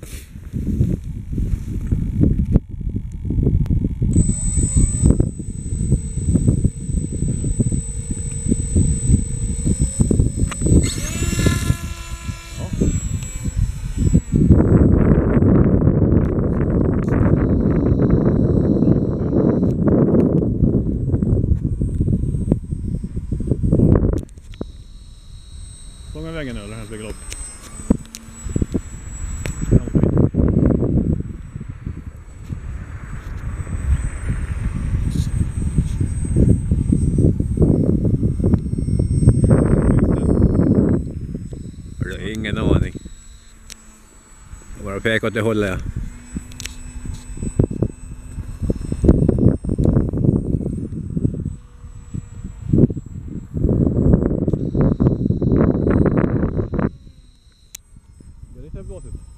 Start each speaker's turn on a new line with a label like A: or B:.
A: Långa vägen nu eller här blir upp.
B: Ingen aning. Jag bara pekar åt det hållet. Ja.
A: Det är lite blåsigt.